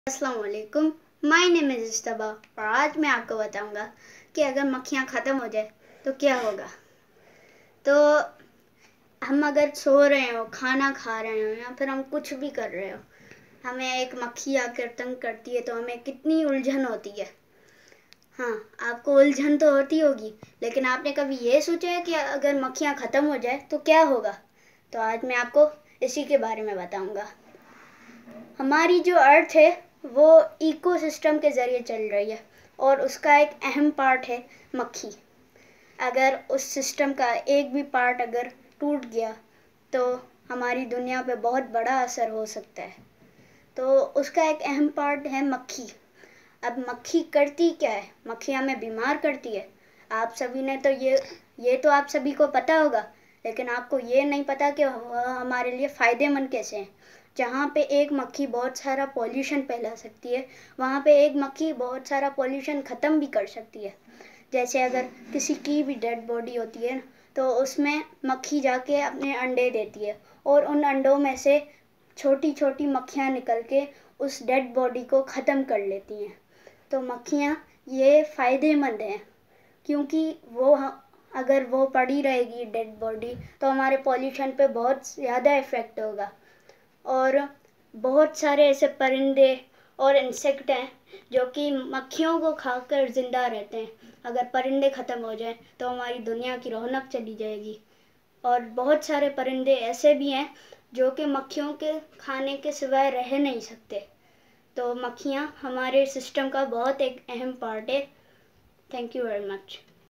अस्सलाम वालेकुम, my name is इज्तबा और आज मैं आपको बताऊंगा कि अगर मक्खियाँ ख़त्म हो जाए तो क्या होगा। तो हम अगर सो रहे हो, खाना खा रहे हो या फिर हम कुछ भी कर रहे हो, हमें एक मक्खी आकर तंग करती है तो हमें कितनी उलझन होती है। हाँ, आपको उलझन तो होती होगी, लेकिन आपने कभी ये सोचा है कि अगर मक्खियाँ ख़त्म हो जाए तो क्या होगा। तो आज मैं आपको इसी के बारे में बताऊंगा। हमारी जो अर्थ है वो इकोसिस्टम के ज़रिए चल रही है और उसका एक अहम पार्ट है मक्खी। अगर उस सिस्टम का एक भी पार्ट अगर टूट गया तो हमारी दुनिया पे बहुत बड़ा असर हो सकता है। तो उसका एक अहम पार्ट है मक्खी। अब मक्खी करती क्या है? मक्खी हमें बीमार करती है। आप सभी ने तो ये तो आप सभी को पता होगा, लेकिन आपको ये नहीं पता कि वह हमारे लिए फ़ायदेमंद कैसे हैं। जहाँ पे एक मक्खी बहुत सारा पॉल्यूशन फैला सकती है, वहाँ पे एक मक्खी बहुत सारा पॉल्यूशन ख़त्म भी कर सकती है। जैसे अगर किसी की भी डेड बॉडी होती है तो उसमें मक्खी जाके अपने अंडे देती है और उन अंडों में से छोटी छोटी मक्खियाँ निकल के उस डेड बॉडी को ख़त्म कर लेती हैं। तो मक्खियाँ ये फ़ायदेमंद हैं क्योंकि अगर वो पड़ी रहेगी डेड बॉडी तो हमारे पॉल्यूशन पे बहुत ज़्यादा इफ़ेक्ट होगा। और बहुत सारे ऐसे परिंदे और इंसेक्ट हैं जो कि मक्खियों को खाकर ज़िंदा रहते हैं। अगर परिंदे ख़त्म हो जाएं तो हमारी दुनिया की रौनक चली जाएगी। और बहुत सारे परिंदे ऐसे भी हैं जो कि मक्खियों के खाने के सिवाय रह नहीं सकते। तो मक्खियाँ हमारे सिस्टम का बहुत एक अहम पार्ट है। Thank you very much.